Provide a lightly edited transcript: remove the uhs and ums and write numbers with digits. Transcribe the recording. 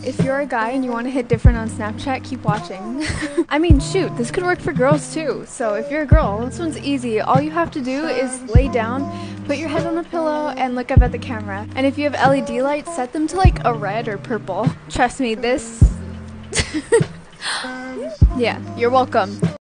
If you're a guy and you want to hit different on Snapchat, keep watching. I mean, shoot, this could work for girls too. So if you're a girl, this one's easy. All you have to do is lay down, put your head on a pillow, and look up at the camera. And if you have LED lights, set them to like a red or purple. Trust me, this... Yeah, you're welcome.